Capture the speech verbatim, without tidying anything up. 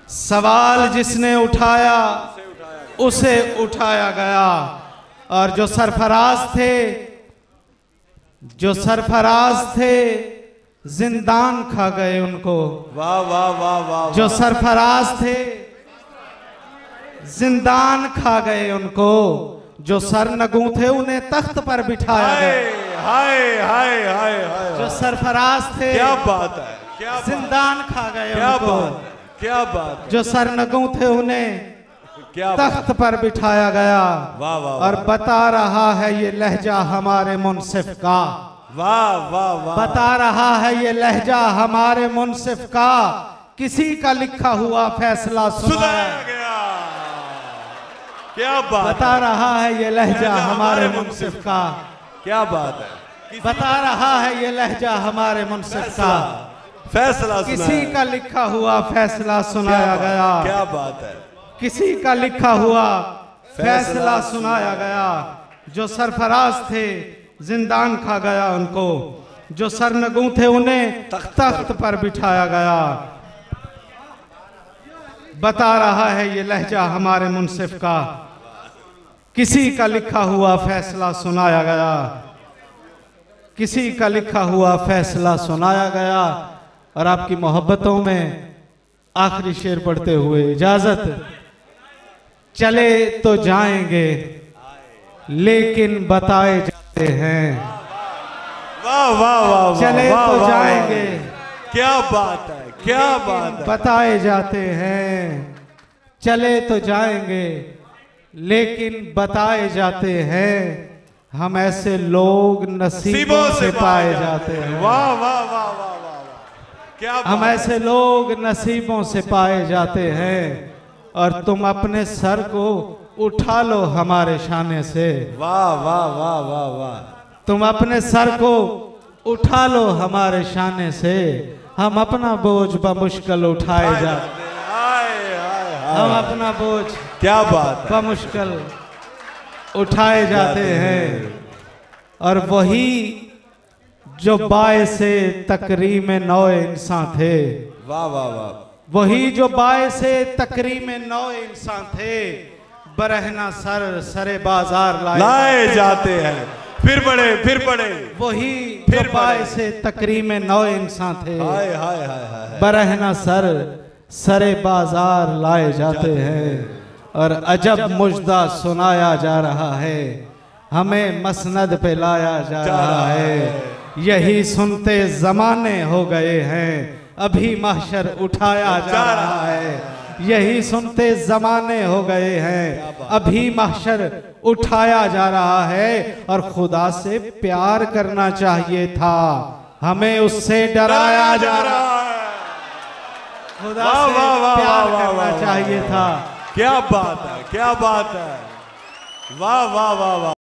सवाल जिसने उठाया उसे उठाया गया। और जो सरफराज थे जो सरफराज थे जिंदान खा गए उनको। वाह वाह वाह वाह। जो सरफराज थे जिंदान खा गए उनको। जो सर नगू थे उन्हें तख्त पर बिठाया गया। हाय हाय हाय हाय। जो सरफराज थे क्या बात है, क्या जिंदान खा गए क्या उनको। बात है, क्या बात है। जो सर नगू थे उन्हें क्या तख्त पर बिठाया गया। वाह वाह। और बता रहा है ये लहजा हमारे मुनसिफ का। वाह वाह वाह। बता रहा है ये लहजा हमारे मुनसिफ का। किसी का लिखा हुआ फैसला सुनाया गया। क्या बात। बता रहा है ये लहजा हमारे मुनसिफ का। क्या बात है। बता रहा है ये लहजा हमारे मुनसिफ का। फैसला किसी का लिखा हुआ फैसला सुनाया गया। क्या बात है। किसी का लिखा हुआ फैसला सुनाया गया। जो सरफराज थे जिंदान खा गया उनको। जो सरनगू थे उन्हें तख्त पर बिठाया गया। बता रहा है ये लहजा हमारे मुनसिफ का। किसी का लिखा हुआ फैसला सुनाया गया। किसी का लिखा हुआ फैसला सुनाया गया। और आपकी मोहब्बतों में आखिरी शेर पढ़ते हुए इजाजत। चले तो जाएंगे लेकिन बताए जाते हैं। वाह वाह वाह। चले वाह, तो वाह, जाएंगे वाह। क्या बात है, क्या बात है। बताए जाते हैं। चले तो जाएंगे लेकिन बताए जाते हैं। हम ऐसे लोग नसीबों से पाए जाते हैं। वाह वाह वाह वाह वाह। क्या हम ऐसे लोग नसीबों से पाए जाते हैं। और तुम अपने सर को उठा लो हमारे शाने से। वाह वाह वाह वाह वाह। तुम अपने सर को उठा लो हमारे शाने से। हम अपना बोझ बमुश्किल उठाए जाते हैं। हम अपना बोझ क्या बात बमुश्किल उठाए जाते हैं। और वही जो बायसे तकरीम नौ इंसान थे। वाह वाह वाह। वही जो बायसे तकरीम नौ इंसान थे। बरहना सर सरे बाजार लाए, लाए जाते हैं। फिर बड़े फिर बड़े। वही जो बायसे तकरीम नौ इंसान थे। हाय हाय हाय। बरहना सर सरे बाजार लाए जाते हैं। और अजब मुजदा सुनाया जा रहा है। हमें मसनद पे लाया जा रहा है। यही सुनते जमाने हो गए हैं। अभी महशर उठाया जा रहा है। यही सुनते जमाने हो गए हैं। अभी महशर उठाया जा रहा है। और खुदा से प्यार करना चाहिए था। हमें उससे डराया जा रहा है। खुदा से प्यार करना चाहिए था। क्या बात है, क्या बात है। वाह वाह वाह वाह।